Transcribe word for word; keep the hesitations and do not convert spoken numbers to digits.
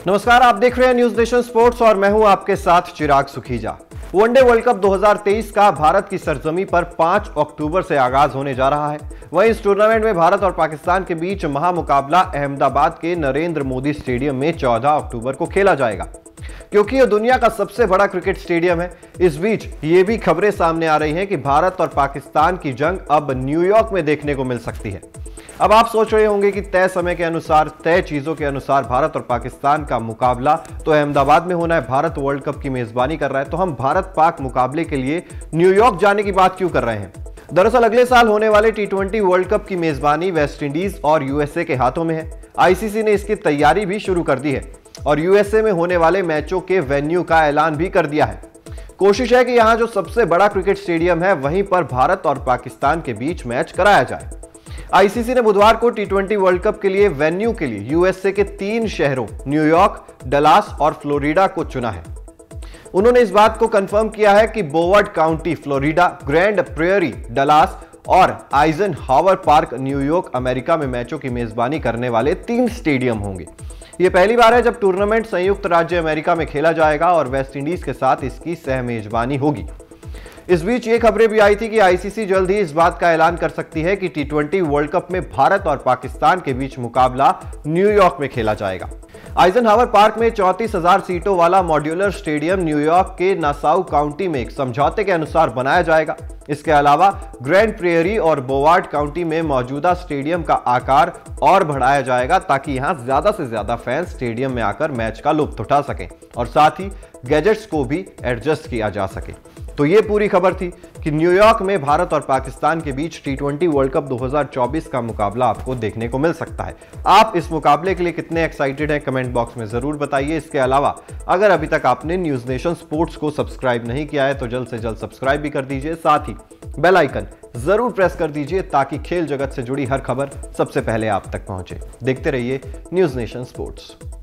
नमस्कार, आप देख रहे हैं न्यूज नेशन स्पोर्ट्स और मैं हूं आपके साथ Chirag Sukhija. One day world cup दो हज़ार तेईस का भारत की सरजमी पर पांच अक्टूबर से आगाज होने जा रहा है। वहीं इस टूर्नामेंट में भारत और पाकिस्तान के बीच महामुकाबला अहमदाबाद के नरेंद्र मोदी स्टेडियम में चौदह अक्टूबर को खेला जाएगा। क्योंकि यह दुनिया का सबसे बड़ा क्रिकेट स्टेडियम है, इस बीच ये भी खबरें सामने आ रही हैं कि भारत और पाकिस्तान की जंग अब न्यूयॉर्क में देखने को मिल सकती है। अब आप सोच रहे होंगे कि तय समय के अनुसार, तय चीजों के अनुसार भारत और पाकिस्तान का मुकाबला तो अहमदाबाद में होना है, भारत वर्ल्ड कप की मेजबानी कर रहा है, तो हम भारत पाक मुकाबले के लिए न्यूयॉर्क जाने की बात क्यों कर रहे हैं। दरअसल अगले साल होने वाले टी ट्वेंटी वर्ल्ड कप की मेजबानी वेस्ट इंडीज और यूएसए के हाथों में है। आईसीसी ने इसकी तैयारी भी शुरू कर दी है और यूएसए में होने वाले मैचों के वेन्यू का ऐलान भी कर दिया है। कोशिश है कि यहां जो सबसे बड़ा क्रिकेट स्टेडियम है वहीं पर भारत और पाकिस्तान के बीच मैच कराया जाए। आईसीसी ने बुधवार को टी ट्वेंटी वर्ल्ड कप के लिए वेन्यू के लिए यूएसए के तीन शहरों न्यूयॉर्क, डलास और फ्लोरिडा को चुना है। उन्होंने इस बात को कंफर्म किया है कि Broward County Florida, Grand Prairie Dallas और आइजनहावर पार्क न्यूयॉर्क अमेरिका में मैचों की मेजबानी करने वाले तीन स्टेडियम होंगे। यह पहली बार है जब टूर्नामेंट संयुक्त राज्य अमेरिका में खेला जाएगा और वेस्ट इंडीज के साथ इसकी सह मेजबानी होगी। इस बीच ये खबरें भी आई थी कि आईसीसी जल्द ही इस बात का ऐलान कर सकती है कि टी ट्वेंटी वर्ल्ड कप में भारत और पाकिस्तान के बीच मुकाबला न्यूयॉर्क में खेला जाएगा। आइजनहावर पार्क में चौंतीस हजार सीटों वाला मॉड्यूलर स्टेडियम न्यूयॉर्क के नासाउ काउंटी में एक समझौते के अनुसार बनाया जाएगा। इसके अलावा ग्रैंड प्रेयरी और बोवार्ड काउंटी में मौजूदा स्टेडियम का आकार और बढ़ाया जाएगा ताकि यहां ज्यादा से ज्यादा फैंस स्टेडियम में आकर मैच का लुत्फ उठा सकें और साथ ही गैजेट्स को भी एडजस्ट किया जा सके। तो ये पूरी खबर थी कि न्यूयॉर्क में भारत और पाकिस्तान के बीच टी ट्वेंटी वर्ल्ड कप दो हज़ार चौबीस का मुकाबला आपको देखने को मिल सकता है। आप इस मुकाबले के लिए कितने एक्साइटेड हैं कमेंट बॉक्स में जरूर बताइए। इसके अलावा अगर अभी तक आपने न्यूज नेशन स्पोर्ट्स को सब्सक्राइब नहीं किया है तो जल्द से जल्द सब्सक्राइब भी कर दीजिए, साथ ही बेल आइकन जरूर प्रेस कर दीजिए ताकि खेल जगत से जुड़ी हर खबर सबसे पहले आप तक पहुंचे। देखते रहिए न्यूज नेशन स्पोर्ट्स।